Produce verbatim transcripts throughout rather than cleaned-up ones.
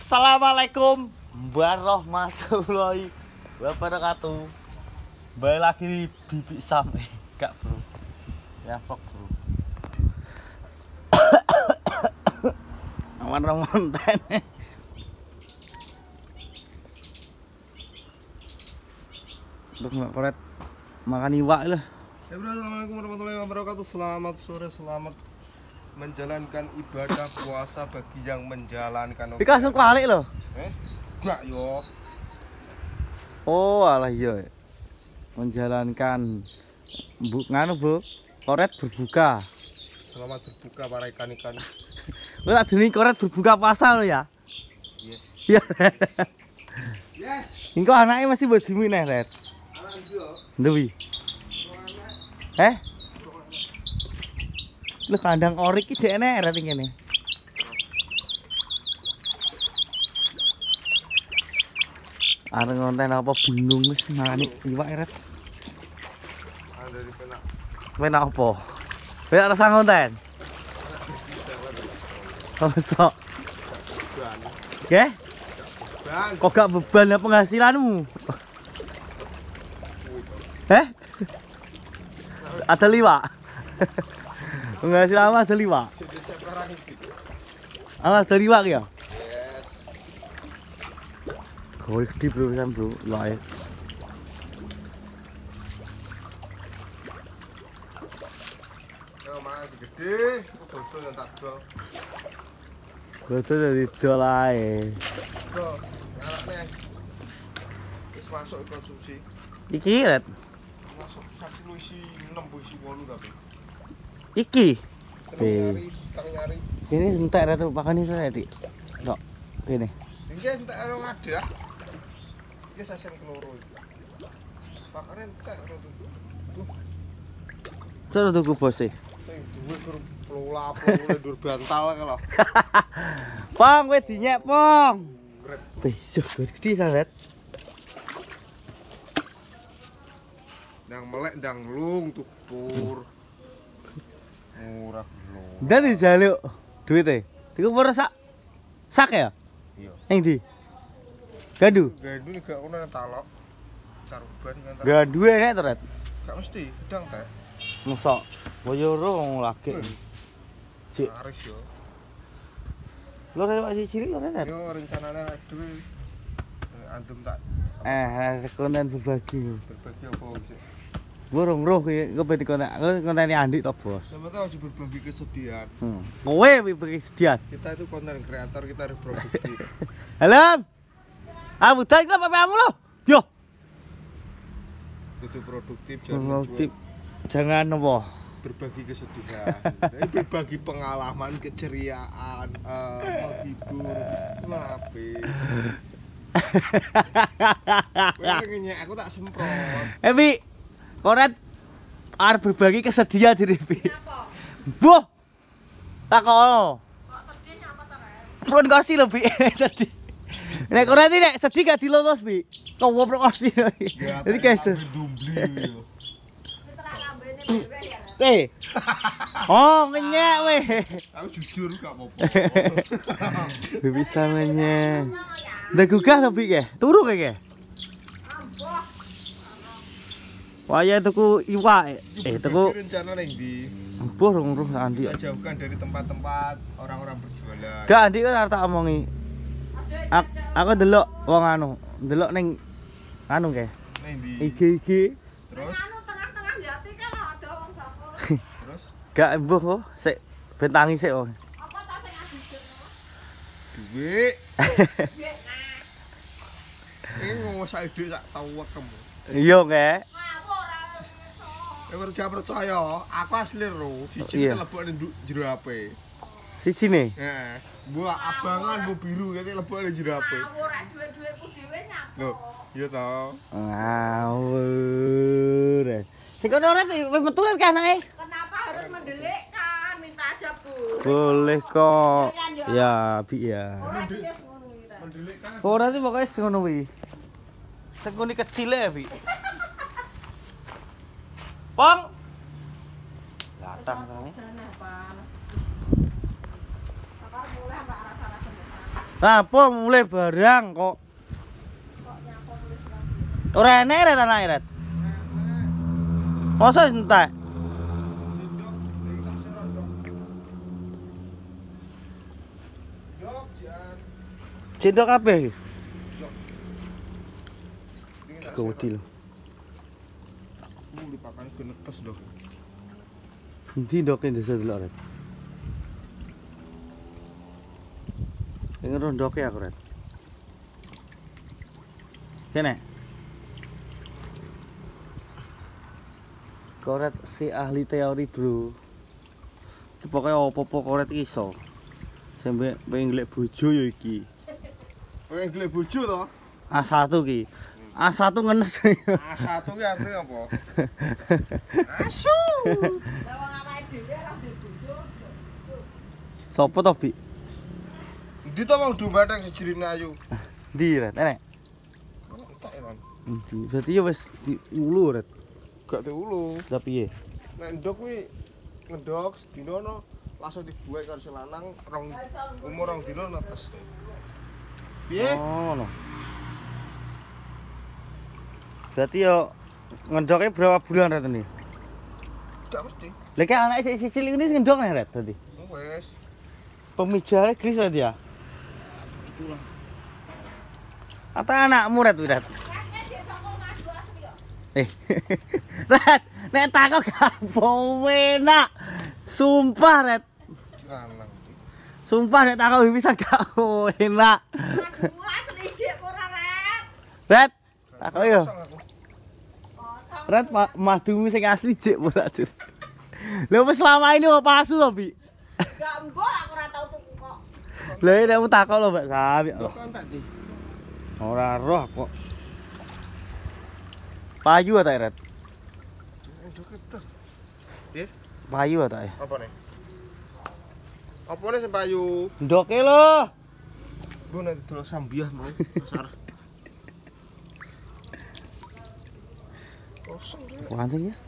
Assalamualaikum warahmatullahi wabarakatuh. Balik lagi di Bibik Sam. Eh, gak bro. Ya vlog bro. Aman remonten. Untuk nggak koret makan iwak lah. Ya bro, assalamualaikum warahmatullahi wabarakatuh. Selamat sore, selamat menjalankan ibadah puasa bagi yang menjalankan. Dikasih balik loh. Eh, enggak yo. Oh alah iya. Menjalankan bu nganu bro. Koret berbuka. Selamat berbuka para ikan-ikan. Lu tak jenenge koret berbuka puasa lo ya. Yes. Iya. Yes. Engko anake masih mbok jimi neh, Red. Anak itu. Ndewi. Eh? Lu kandang orik iki jek enek Red ngene. Areng konten apa bingung wis mangane iwak Red. Ada di penak. Penak apa? Penak rasa konten. Oh, sok. Oke? Bang. Kok gak beban ya penghasilanmu? Eh? Ada liwak? Penghasilanmu ada liwak? Ah, ada liwak ya? Yes. Kau gede bro, kan bro, live. Yo masih gede, betul yang tak dol. Betul dari dol ae. Dol, anaknya. Wis masuk konsumsi. Iki Red. Masuk satu lu isi enam bu isi bolu tapi. Iki. Tengah nyari, tengah nyari. Ini entek Red makan ini saya Dik. Tok. Ini. Ini entek orang ada. Ini sasen keloro iki. Pakane entek ora tuh. Tuh, Terus tuku bos e. sing duwe kur pelula-pelula dur bantal kalau. Pong, kowe dinyek, Pong. Red. Besok gede sangat. Ndang melek ndang lung tuh pur. Murah lho. Dan dijaluk duite. Iku pura sak sak ya? Iya. Ning ndi? Gandu. Gandu gak ono nang talok. Caruban kan. Gandu enek to, Red. Gak mesti, gedang teh. Mosok boyoro wong lagi. Cik, Aris yo. lho Red masih cilik lho Red. Yo rencanane rek dhewe. Antum tak Eh, konten berbagi. berbagi apa sih? Burung roh iki kowe dikonten kontene Andi to, Bos. Sama tahu harus berbagi kesedihan. Hmm. Kowe berbagi sedian. Kita itu konten kreator, kita harus produktif. Halo. Ah, budal iki apa kamu lo? Yo. Itu produktif, jangan Produktif. menjual. Jangan apa? Berbagi kesedihan. Jadi berbagi pengalaman, keceriaan, eh, menghibur, ngape. Kowe ngenyek aku tak semprot. Eh, Bi. Koret arep berbagi kesedihan diri, Bi. Boh. Takono. Kok sedih nyapa to, Ren? Prun kursi lho, Bi. Sedih. Nek koret iki nek sedih gak dilolos, Bi. Kowo prun kursi. Jadi guys. dumbli. Wis ora lambene dhewe ya. Eh. Oh, ngenyek weh. Aku jujur gak apa-apa. Bisa ngenyek. Ndak gugah to, Bi, ke? Turu ke, ke? Amboh. Waya tuku iwak. Eh, tuku rencana ning ndi? empuh rung-ruh Andi. Kita jauhkan dari tempat-tempat orang-orang berjualan. Gak Andi kan arep tak omongi. Aku, aku delok wong anu, delok ning anu ke. Ning ndi? I G I G. Terus Anu tengah-tengah jati kan ada wong bakul. terus Gak embuh kok, sik bentangi sik wong. Apa ta sing adisen? duit. Nggih, nah. Ini ngomong saya duit tak tahu kamu. Iya ke. Ngawur ora iso. Ya percaya percaya, aku asli ro. Siji Iya. kelebok ning jero H P. Siji ne. Heeh. Gua abangan, gua biru kene lebok ning jero H P. Ngawur rek duwe-duweku dhewe nyapo. Loh, iya to. Ngawur. Sing kono ora wis metu kan anake. Kenapa harus mendelikkan? Minta aja, Bu. Boleh kok. Ya, Bi ya. Ora piye ngono iki, Ren. Mendelik kan. Ora sih pokoknya ngono kuwi. Sekuni kecil ya, Bi. Pong. Datang kan. Panas. Akar mulai mbak rasa-rasa. Apa mulai barang kok. Ora enek ret anake ret. Masa entek? Cendok kabeh. Gawedi lho. Aku dipakan genekes dong. Endi ndoke desa delok ret. Pengen rondoke aku ret. Kene. Koret si ahli teori, Bro. Iki pokoke opo-opo koret iso. Sampe pengen golek bojo ya iki. Pengen golek bojo to? A satu ki. A satu ngenes. A satu ki artinya apa? Asu. Lah wong awake dhewe ora duwe bojo. Sopo to, Bi? Ndi to wong domba teng sejirine ayu. Ndi ret? Enek. Entek kan. Ndi? Berarti ya wis diulu ret. Gak diulu. Lah piye? Nek ndok kuwi ngedok sedina langsung dibuat karo sing lanang rong umur rong dina netes. Piye? Oh, no. Berarti yo ngendoknya berapa bulan ret ini? Gak mesti. Lek anake sik sisil ini ngendok nih ret berarti. Wes. Pemijare gris berarti ya? Itulah. Atau anakmu ret wi ret? Kakek desa kok maju asli yo. Eh. Ret, nek takok gak enak. Sumpah ret. Lanang. Sumpah nek takok bisa gak enak. Maju asli sik ora ret. Ret, takok yo. Kosong. Ret madumu sing asli jek ora jur. Lha wis selama ini kok palsu to, Bi? Gak mbok aku ora tau tuku kok. Lha nek takok lho, Mbak Sapi. Kan tadi. Ora roh kok. Payu ta ret? Ndok itu. Piye? Payu ta ya? Apa nih? Apa nih sing payu? Ndoke lho. Gue nanti dulu sambiah mau pasar. Kosong deh. Wancing ya.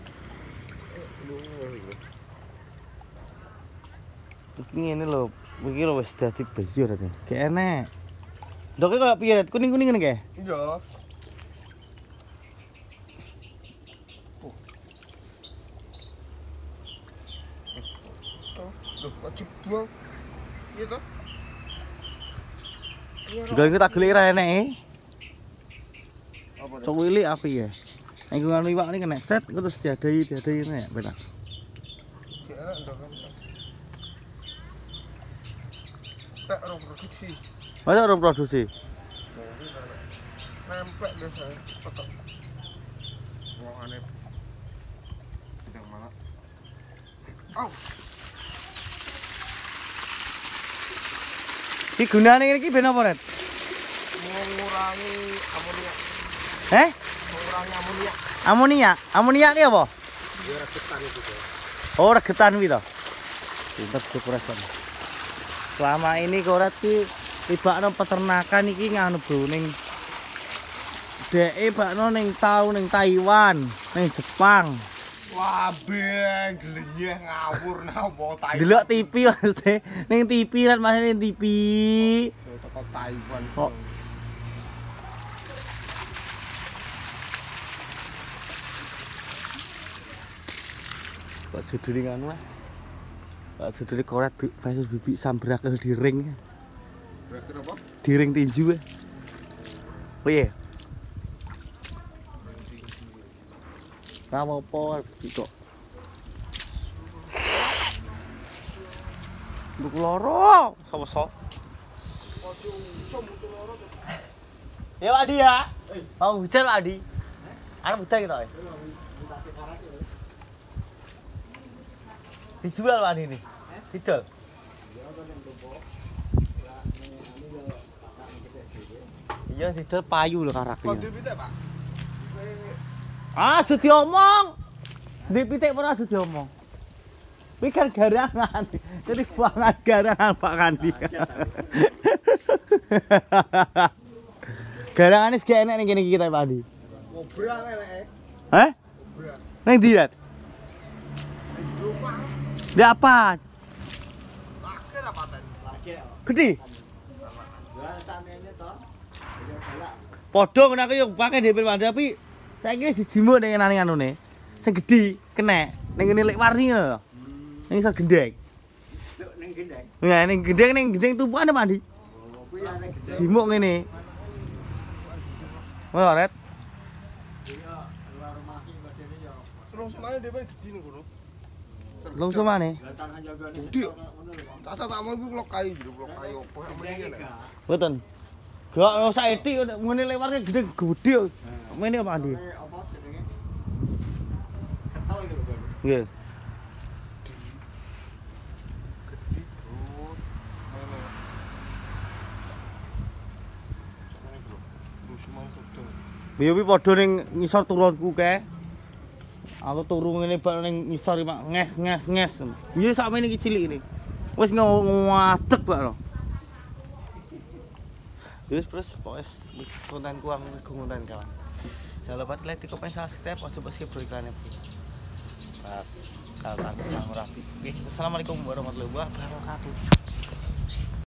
Iki ngene lho, iki lho wis dadi bejo ret. Kayak enek. Ndoke koyo piye ret? Kuning-kuning ngene kae. Iya. Loh, wajib dua. Iya toh? Enggak iki tak gelik ra enek. Apa nih? Cok wilik api ya. Nek ngono iwak ini kena set terus diadai diadai ini ya benar. Kira ndok kan. Tak orang produksi. Masa orang produksi? Nempel biasa cepet. Wong aneh. Tidak malah. Au. Iki gunane ngene iki ben apa, Ret? Mengurangi amonia. Eh? Mengurangi amonia. Amonia. Amonia ki apa? Biar ketan itu. Oh, regetan kuwi to. Pinter cukup respon. Selama ini koret ki tibakno peternakan iki nganu bro ning dheke bakno ning tau ning Taiwan, ning Jepang. Wah, beng glenyeh ngawur napa Taiwan. Delok T V maksudnya ning T V Ret masih ning T V. Toko Taiwan. Kok Kok suduri ngono ah. Kok suduri koret versus bibik sambrakel di ring. Berakhir apa? Di ring tinju. Oh iya. Ra apa kok. Nduk loro, sapa-sapa. Ya Pak Adi ya. Mau hujan Pak Adi. Arep hujan kita. Dijual Pak Adi ini. Didol. Iya didol payu lho karaknya. Kode pitik, Pak. Ah, aja diomong. Ndek pitik ora aja diomong. Kuwi kan garangan. Jadi buangan garangan Pak Kandi. Garangan wis gak enek ning kene iki kita Pak Andi. Ngobrang enek. Hah? Ngobrang. Ning ndi, Rat? Ndi apa? Akhir apa tadi? Akhir. Gede. Padha ngene aku yo pakai D P tapi saiki dijimuk ning nang anune. Sing gedhi kenek ning ngene lek warni ngono lho. Ning iso gendeng. Ning gendeng. Nah, ning gendeng ning gendeng tumpukan apa, Di? Oh, kuwi ana gendeng. Jimuk ngene. Oh, Red. Iya, luar rumah iki bedene ya. Terus semane dhewe gede ning kono. Lungsuh maneh. Lah tangan jagane Gede. ngono lho. Caca tak mau iku blok kayu jero blok kayu opo Gendeng amene. gak. Mboten. Gak ono saetik ngene lewat gede gede. Ngene apa, Di? Apa jenenge? Ketel gitu kan. Nggih. Gede bro. Mana? Samane bro. Terus semane foto. Biyo wi padha ning ngisor turunku kae. Aku turu ngene bak ning ngisor mak nges nges nges. Biyo sakmene iki cilik ini. Wis ngadeg bak lho. Wis terus pokoknya kontenku aku konten kawan. Jangan lupa like, komen, subscribe, ojo besi bro iklannya bro. Nah, kalau aku sang rapi. Oke, wassalamualaikum warahmatullahi wabarakatuh.